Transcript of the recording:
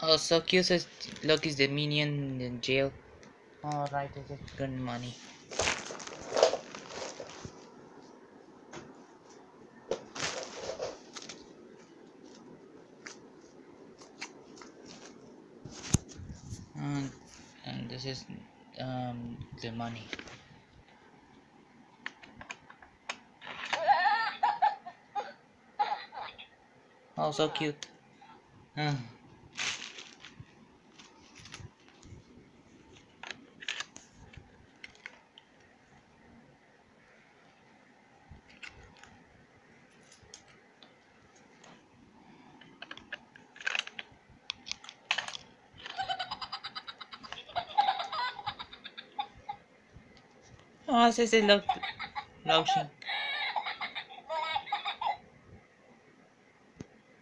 Oh, so cute. Says, look, is the minion in jail? All right, is it good money? And, and this is the money. Oh, so cute. Uh, oh, says it look lotion.